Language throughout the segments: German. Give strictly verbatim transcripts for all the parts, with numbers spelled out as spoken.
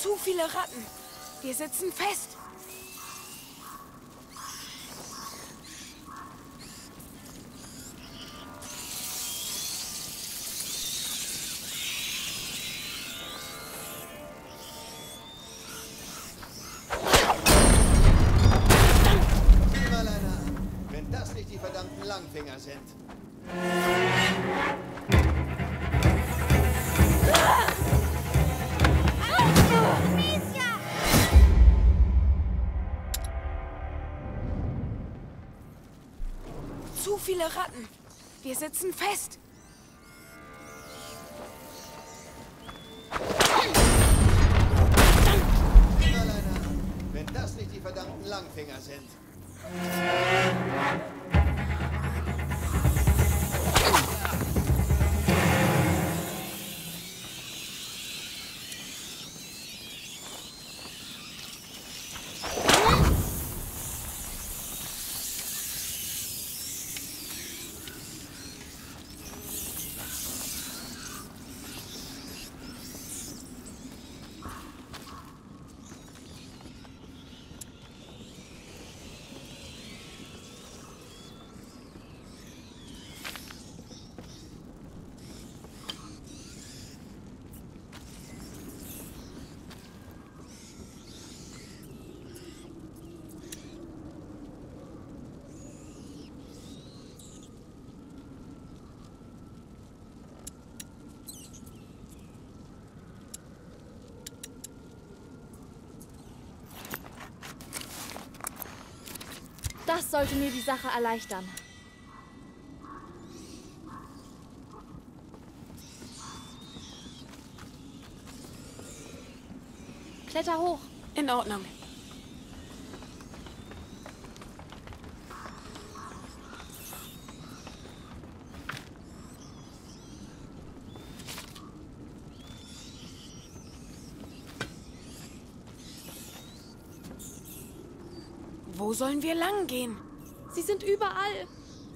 Zu viele Ratten. Wir sitzen fest. Sieh mal einer an, wenn das nicht die verdammten Langfinger sind. Zu viele Ratten. Wir sitzen fest. Sieh mal einer an, wenn das nicht die verdammten Langfinger sind. Das sollte mir die Sache erleichtern. Kletter hoch. In Ordnung. Wo sollen wir lang gehen? Sie sind überall.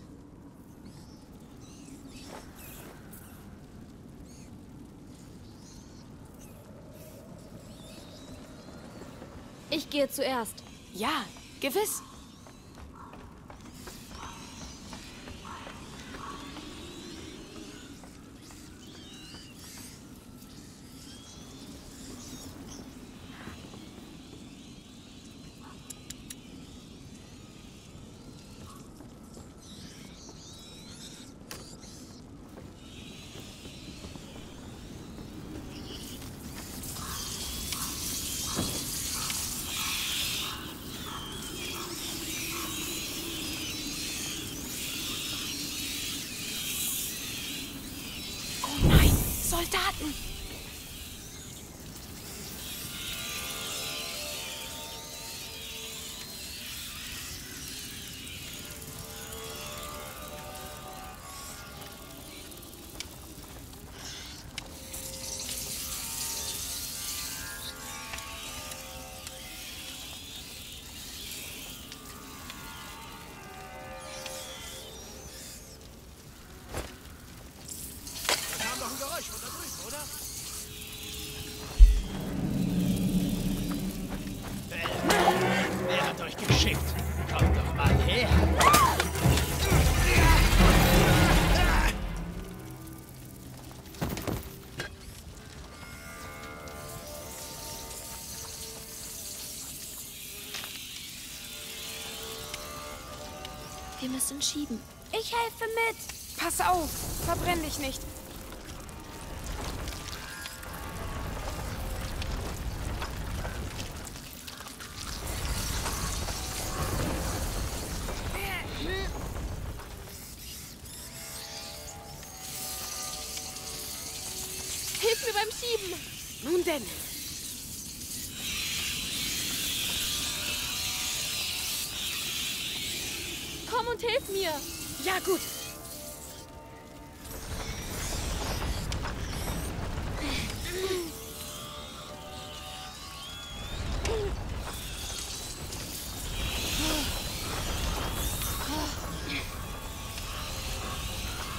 Ich gehe zuerst. Ja, gewiss. Soldaten! Wer hat euch geschickt? Kommt doch mal her. Wir müssen schieben. Ich helfe mit. Pass auf, verbrenn dich nicht. Hilf mir beim Schieben. Nun denn. Komm und hilf mir. Ja, gut.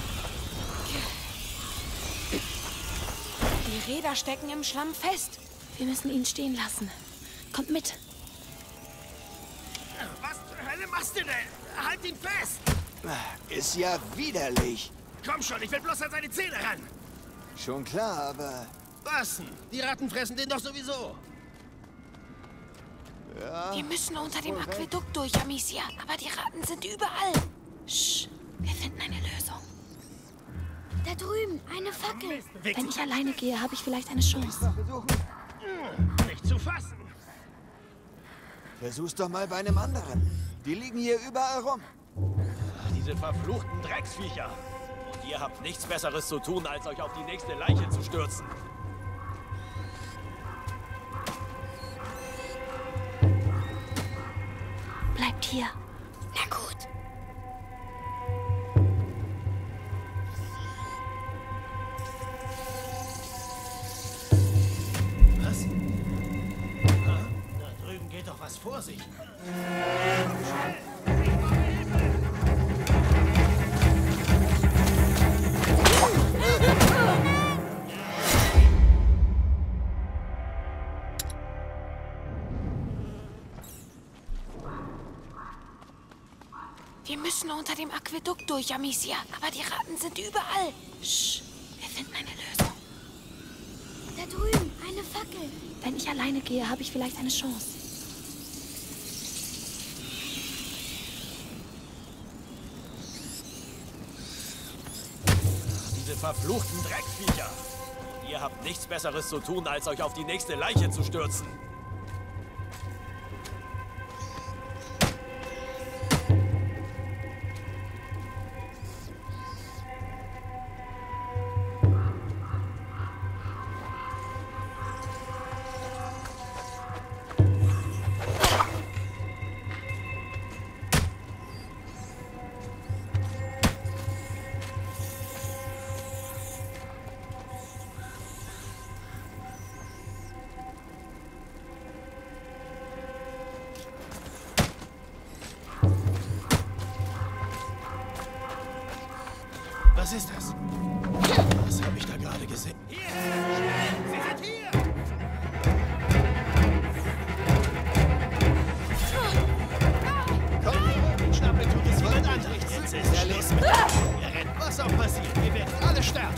Die Räder stecken im Schlamm fest. Wir müssen ihn stehen lassen. Kommt mit. Was zur Hölle machst du denn? Halt ihn fest! Ist ja widerlich. Komm schon, ich will bloß an seine Zähne ran. Schon klar, aber... Was denn? Die Ratten fressen den doch sowieso. Ja, Wir müssen unter dem wohl recht. Aquädukt durch, Amicia. Aber die Ratten sind überall. Sch, wir finden eine Lösung. Da drüben, eine Fackel. Weg. Wenn ich alleine gehe, habe ich vielleicht eine Chance. Mal versuchen. Nicht zu fassen. Versuch's doch mal bei einem anderen. Die liegen hier überall rum. Diese verfluchten Drecksviecher. Und ihr habt nichts Besseres zu tun, als euch auf die nächste Leiche zu stürzen. Bleibt hier. Na gut. Was? Ha? Da drüben geht doch was vor sich. Wir müssen unter dem Aquädukt durch, Amicia. Aber die Ratten sind überall. Sch, wir finden eine Lösung. Da drüben, eine Fackel. Wenn ich alleine gehe, habe ich vielleicht eine Chance. Diese verfluchten Drecksviecher. Und ihr habt nichts Besseres zu tun, als euch auf die nächste Leiche zu stürzen. Was ist das? Was habe ich da gerade gesehen? Hier! Schnell! Sie sind hier! Komm, Schnappel tut es jemand anderes. Jetzt ist Schluss mit uns. Wir rennen, was auch passiert. Wir werden alle sterben.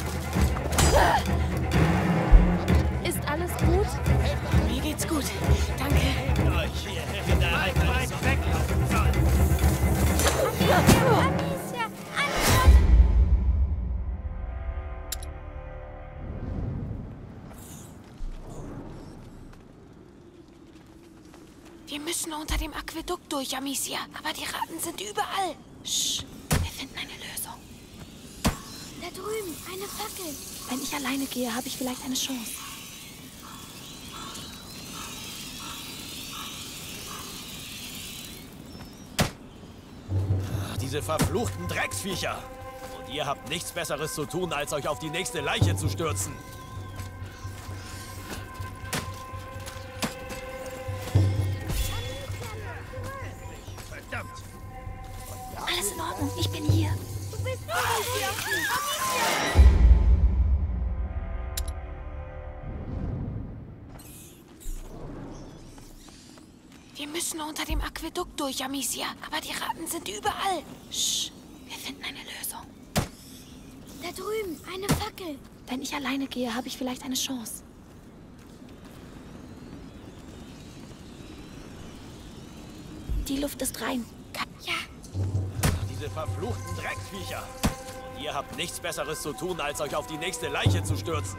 Ist alles gut? Mir geht's gut. Danke. Euch hier hätte da weit, weit weglaufen sollen. Amicia, Antwort! Wir müssen unter dem Aquädukt durch, Amicia. Aber die Ratten sind überall. Sch, wir finden eine Lösung. Da drüben, eine Fackel. Wenn ich alleine gehe, habe ich vielleicht eine Chance. Diese verfluchten Drecksviecher. Und ihr habt nichts Besseres zu tun, als euch auf die nächste Leiche zu stürzen. Verdammt! Alles in Ordnung, ich bin hier. Du bist Amicia. Wir müssen unter dem Aquädukt durch, Amicia. Aber die Ratten sind überall. Sch, wir finden eine Lösung. Da drüben, eine Fackel. Wenn ich alleine gehe, habe ich vielleicht eine Chance. Die Luft ist rein. Ka- Ja, Diese verfluchten Drecksviecher. Und ihr habt nichts Besseres zu tun, als euch auf die nächste Leiche zu stürzen.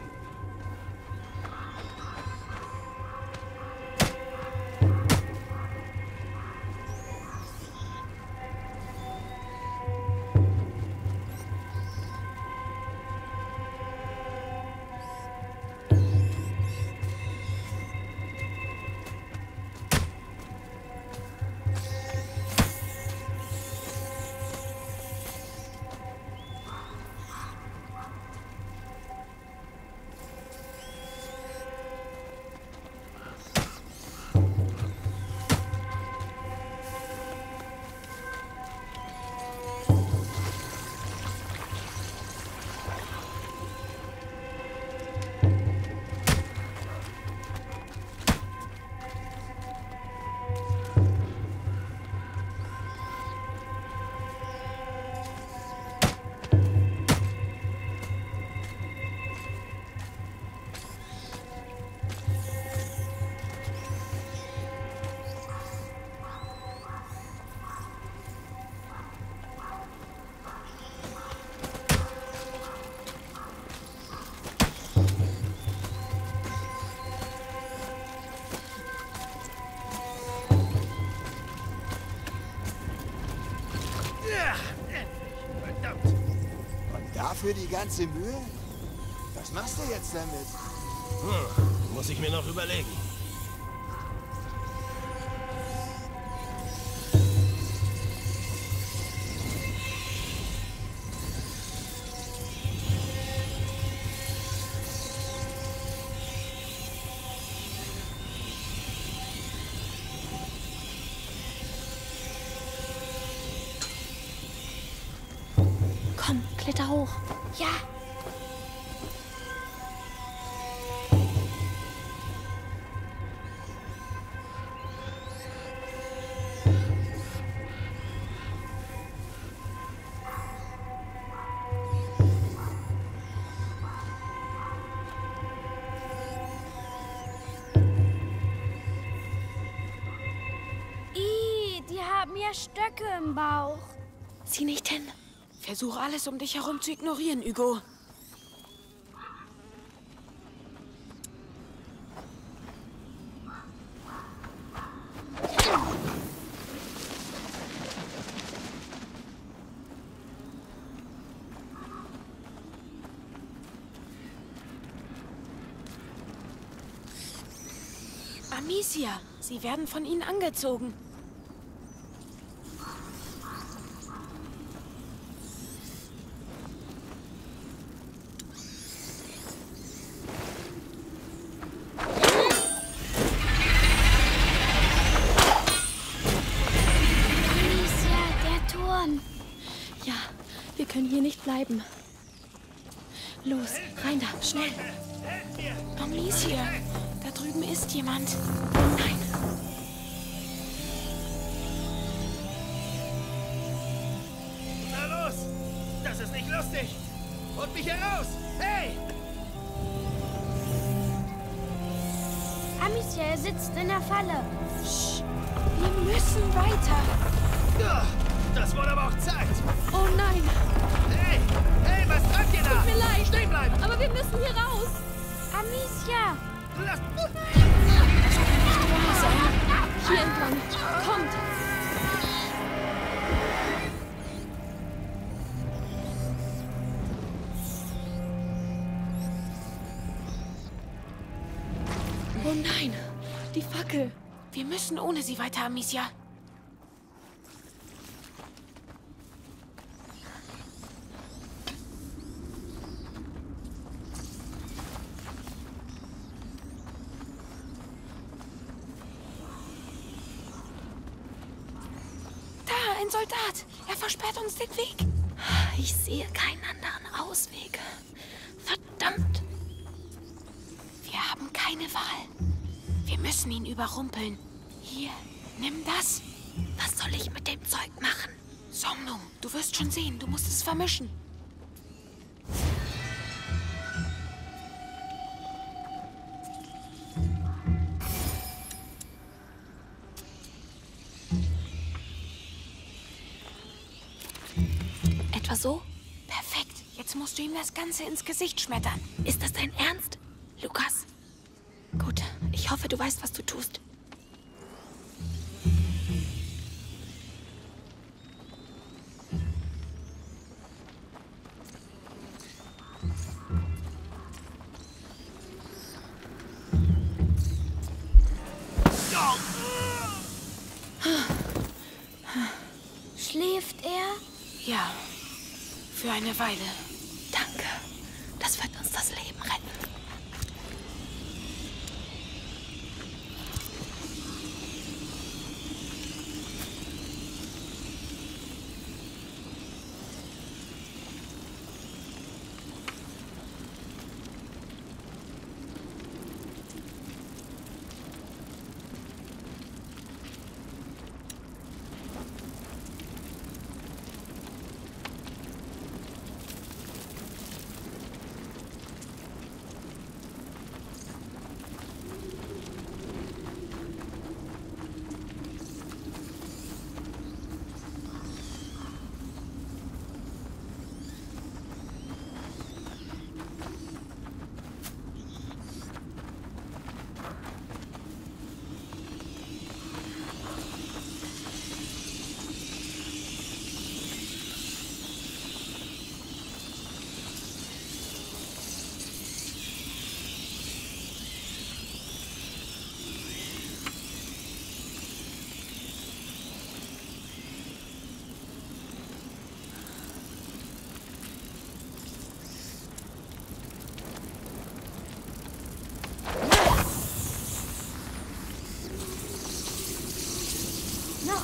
für die ganze Mühe? Was machst du jetzt damit? Hm, muss ich mir noch überlegen. Komm, kletter hoch. Ja. Ih, die haben ja Stöcke im Bauch. Sieh nicht hin. Versuch alles um dich herum zu ignorieren, Hugo. Amicia, sie werden von ihnen angezogen. Ja, wir können hier nicht bleiben. Los, rein da, schnell. Amicia, da drüben ist jemand. Nein. Na los! Das ist nicht lustig! Holt mich heraus! Hey! Amicia, er sitzt in der Falle. Sch, wir müssen weiter. Das wurde aber auch Zeit! Oh nein, Hey! Hey, was treibt ihr da? tut mir leid. Stehen bleiben! Aber wir müssen hier raus. Amicia! Lass... Hier entlang. Kommt. Oh nein, die Fackel. Wir müssen ohne sie weiter, Amicia. Da, ein Soldat. Er versperrt uns den Weg. Ich sehe keinen anderen Ausweg. Verdammt. Wir haben keine Wahl. Wir müssen ihn überrumpeln. Hier, nimm das. Was soll ich mit dem Zeug machen? Somnum, du wirst schon sehen. Du musst es vermischen. Etwa so? Perfekt. Jetzt musst du ihm das Ganze ins Gesicht schmettern. Ist das dein Ernst, Lukas? Gut, ich hoffe, du weißt, was du tust. Schläft er? Ja, für eine Weile. Danke. Das wird uns das Leben retten.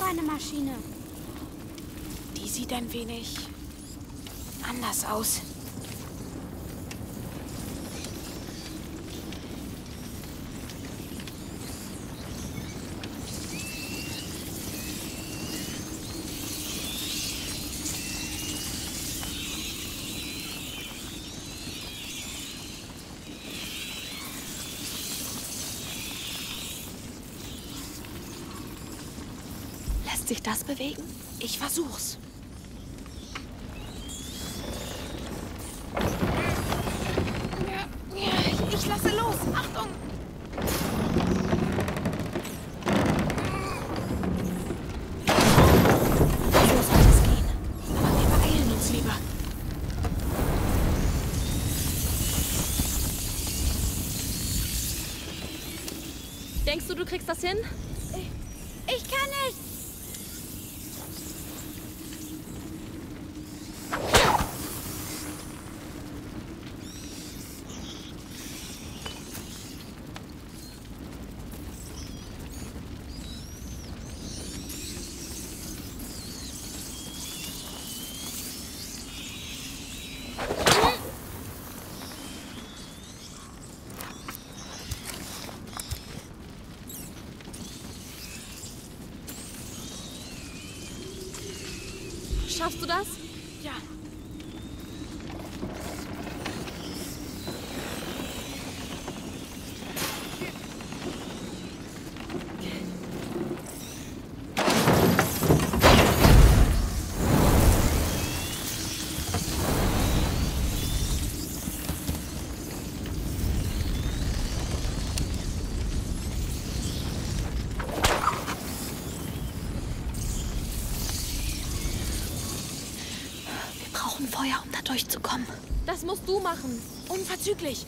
eine Maschine. Die sieht ein wenig anders aus. Lässt sich das bewegen? Ich versuch's. Ich lasse los. Achtung! So soll es gehen. Aber wir beeilen uns lieber. Denkst du, du kriegst das hin? Ich kann nicht. Schaffst du das? Ja. Feuer, um da durchzukommen. Das musst du machen. Unverzüglich.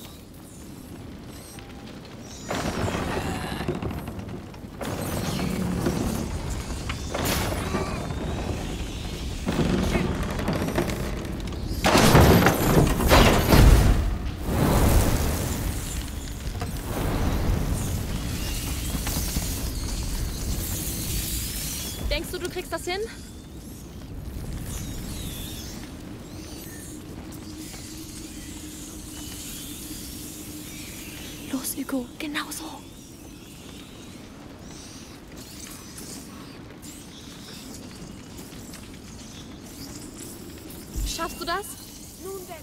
Denkst du, du kriegst das hin? Los, Hugo, genau so. Schaffst du das? Nun denn.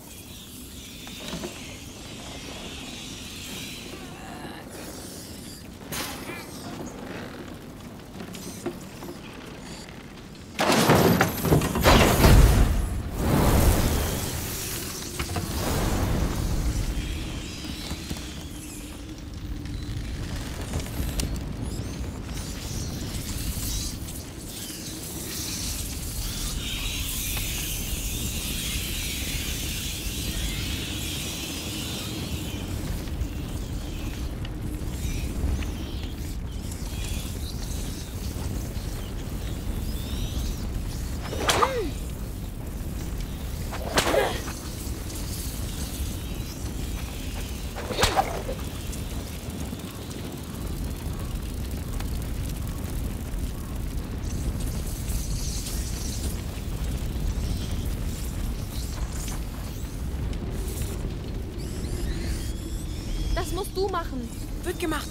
Das musst du machen. Wird gemacht.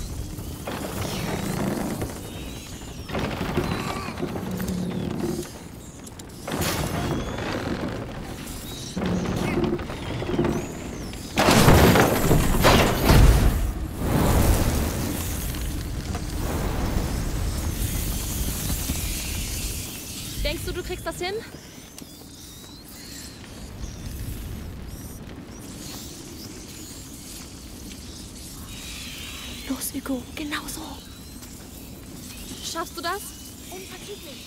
Denkst du, du kriegst das hin? Los, Hugo, genau so. Schaffst du das? Unverzüglich.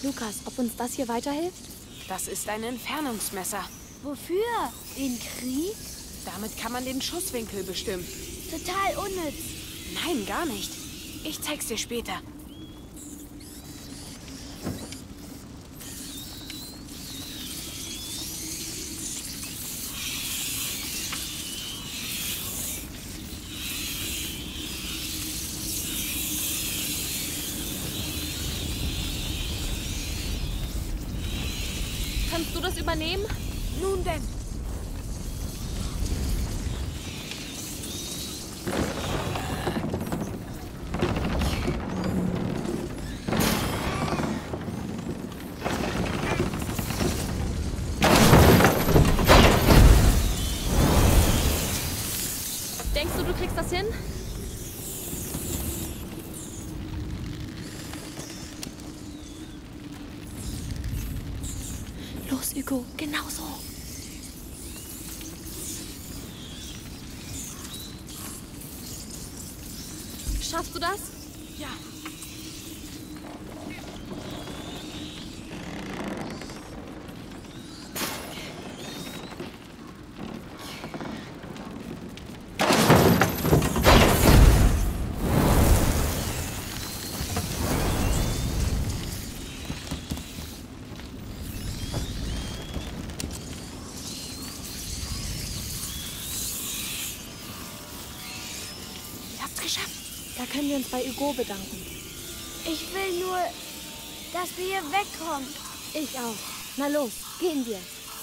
Lukas, ob uns das hier weiterhilft? Das ist ein Entfernungsmesser. Wofür? Den Krieg? Damit kann man den Schusswinkel bestimmen. Total unnütz. Nein, gar nicht. Ich zeig's dir später. Kannst du das übernehmen? Nun denn. Denkst du, du kriegst das hin? Los, Hugo, genau so. Schaffst du das? Ja. Ihr habt's geschafft. Da können wir uns bei Hugo bedanken. Ich will nur, dass wir hier wegkommen. Ich auch. Na los, gehen wir.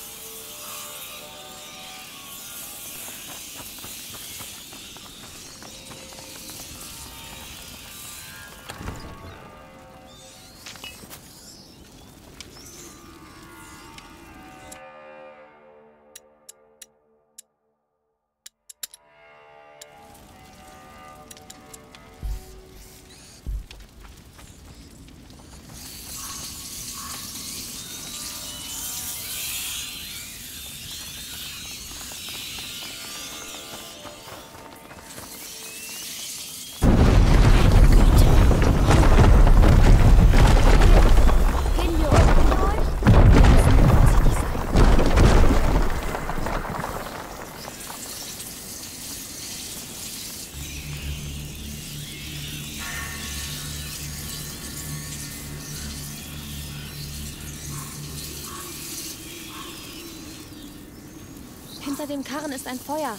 Gehen wir unten durch? Wir müssen nur vorsichtig sein. Hinter dem Karren ist ein Feuer.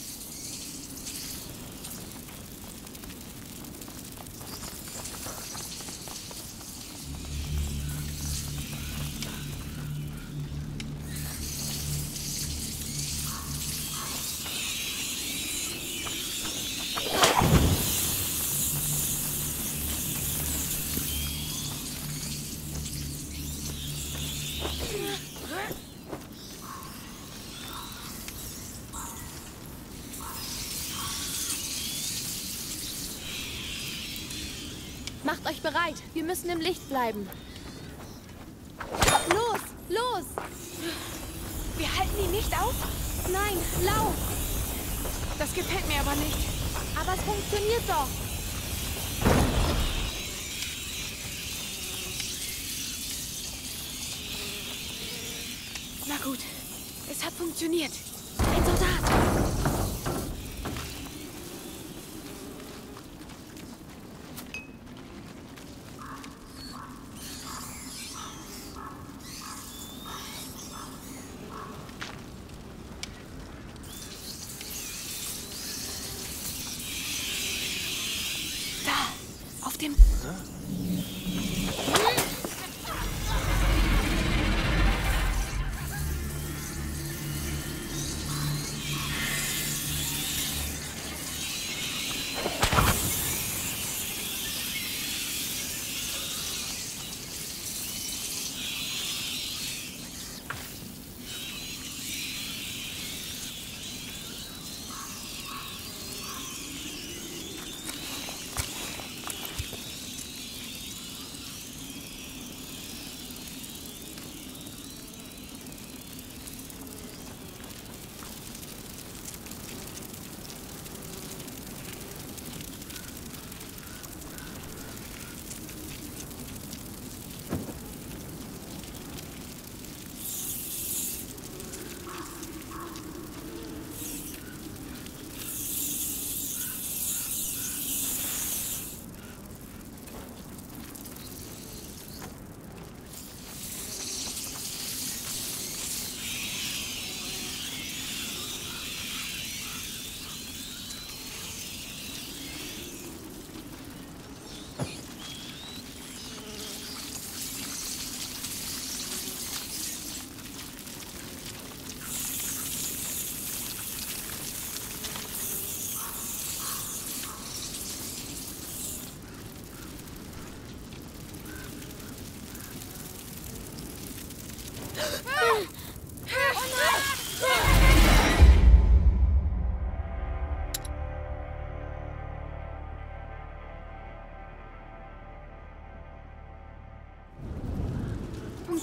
Macht euch bereit. Wir müssen im Licht bleiben. Los, los! Wir halten ihn nicht auf? Nein, lauf! Das gefällt mir aber nicht. Aber es funktioniert doch. Na gut, es hat funktioniert. Ein Soldat! Da, auf dem...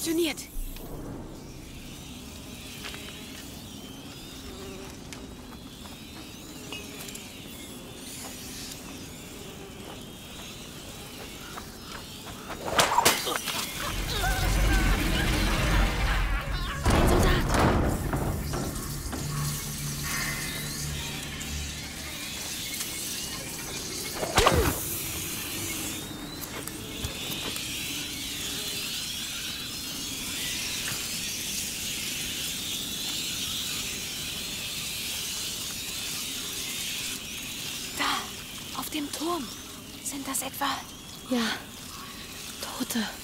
funktioniert. Ein Soldat. Da, auf dem Turm. Sind das etwa... Ja, Tote.